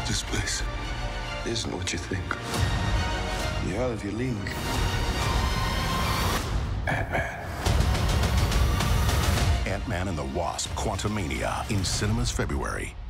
This place isn't what you think. You're out of your league. Ant-Man. Ant-Man and the Wasp: Quantumania in cinemas February.